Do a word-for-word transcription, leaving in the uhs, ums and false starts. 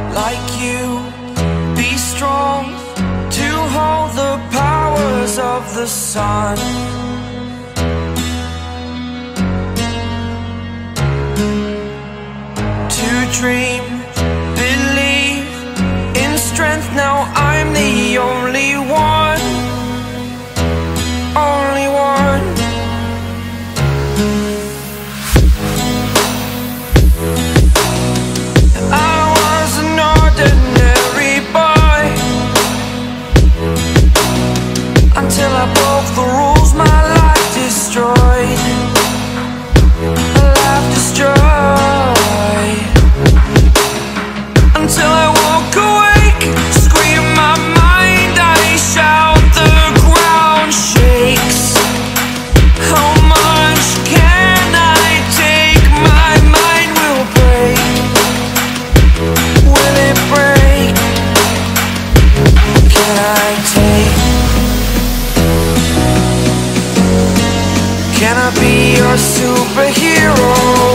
like you, be strong to hold the powers of the sun. To dream, believe in strength, now I'm the only one, only one. I was an ordinary boy until I broke the rules, my life destroyed, a life destroyed. Until I walk awake, scream my mind, I shout, the ground shakes. How much can I take? My mind will break. Will it break? Can I take? Can I be your superhero?